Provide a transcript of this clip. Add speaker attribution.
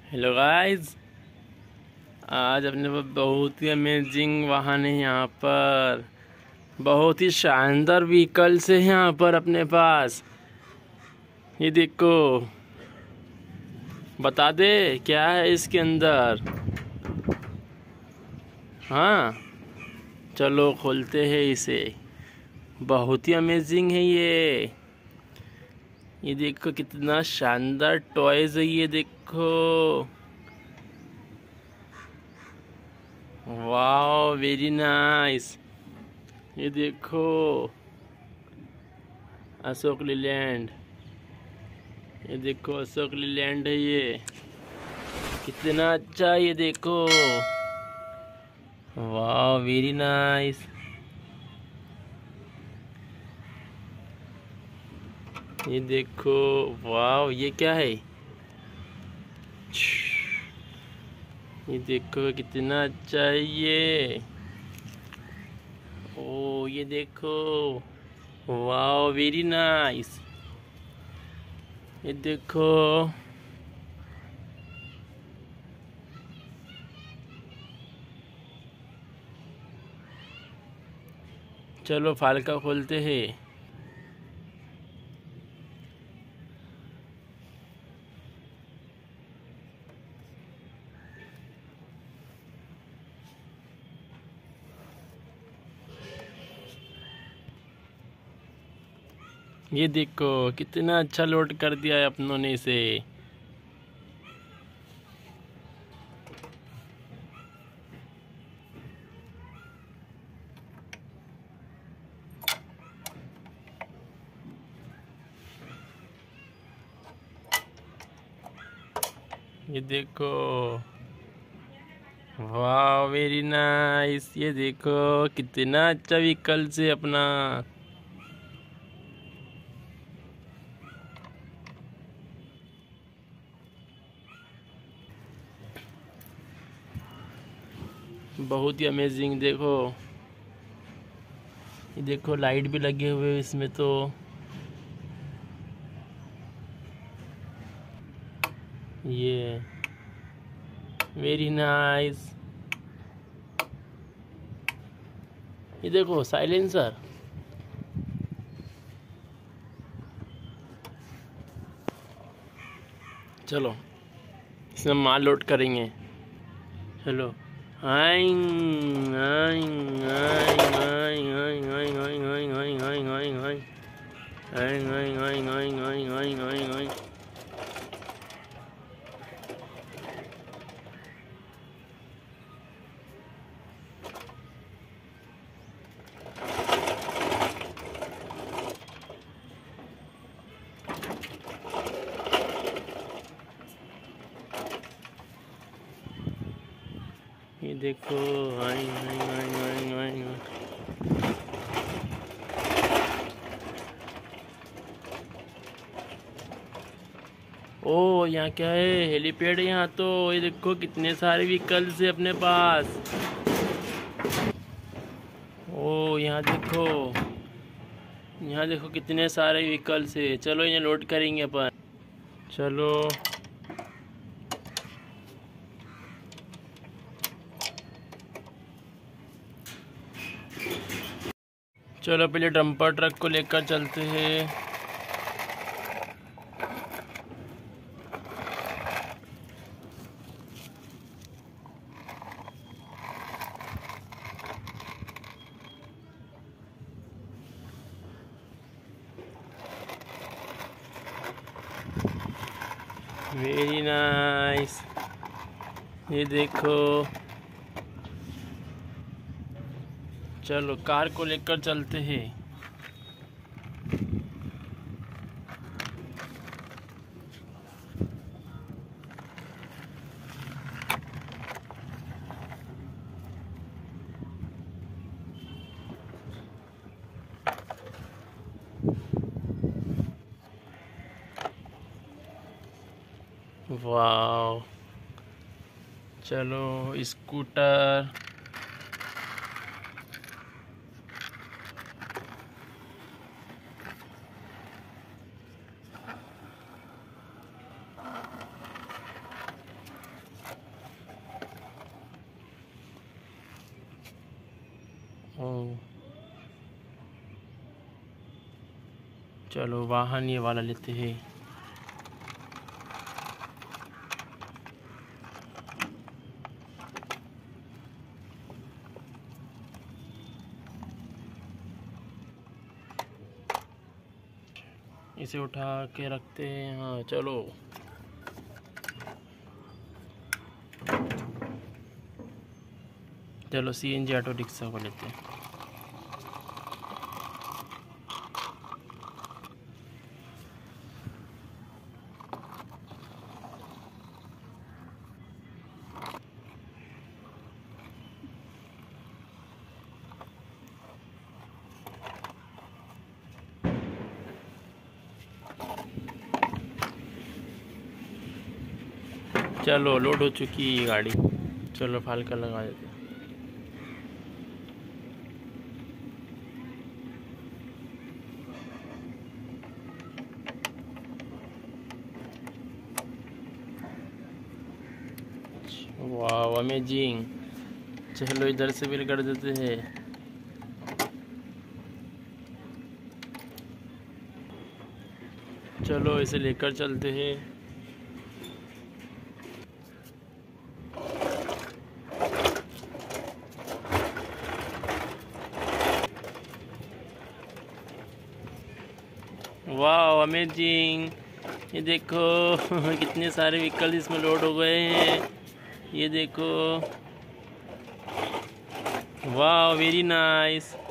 Speaker 1: Hello guys. आज अपने पास बहुत ही अमेजिंग वाहन है। यहाँ पर बहुत ही शानदार व्हीकल्स है। यहाँ पर अपने पास ये देखो, बता दे क्या है इसके अंदर। हाँ, चलो खोलते हैं इसे। बहुत ही अमेजिंग है ये देखो कितना शानदार टॉयज है। ये देखो, वाह वेरी नाइस। ये देखो अशोक लीलैंड। ये देखो अशोक लीलैंड है। ये कितना अच्छा, ये देखो, वाह वेरी नाइस। ये देखो, वाह ये क्या है। ये देखो कितना अच्छा है ये। ओ ये देखो, वाह वेरी नाइस। ये देखो, चलो फालका खोलते हैं। ये देखो कितना अच्छा लोड कर दिया है अपनों ने इसे। ये देखो, वाह वेरी नाइस। ये देखो कितना अच्छा व्हीकल से अपना। बहुत ही अमेजिंग। देखो, ये देखो लाइट भी लगे हुए इसमें तो। ये वेरी नाइस। ये देखो साइलेंसर। चलो इसमें माल लोड करेंगे। चलो आइंग आइंग आइंग आइंग आइंग आइंग आइंग आइंग आइंग आइंग आइंग आइंग आइंग आइंग आइंग आइंग आइंग आइंग। ये देखो आइंग आइंग आइंग आइंग आइंग। ओ यहाँ क्या है, हेलीपैड है यहाँ तो। ये देखो कितने सारे व्हीकल्स है अपने पास। ओ यहाँ देखो, यहाँ देखो कितने सारे व्हीकल्स है। चलो इन्हें लोड करेंगे अपन। चलो चलो पहले डंपर ट्रक को लेकर चलते हैं। Very nice. ये देखो, चलो कार को लेकर चलते हैं। वाह, चलो स्कूटर। चलो वाहन ये वाला लेते हैं। इसे उठा के रखते हैं। हाँ चलो, चलो CNG ऑटो रिक्शा को लेते हैं। चलो लोड हो चुकी है गाड़ी, चलो फालका लगा देते हैं। वाह अमेजिंग। चलो इधर से भी कर देते हैं। चलो इसे लेकर चलते हैं। वाह अमेजिंग। ये देखो कितने सारे व्हीकल इसमें लोड हो गए हैं। ये देखो, वाह वेरी नाइस।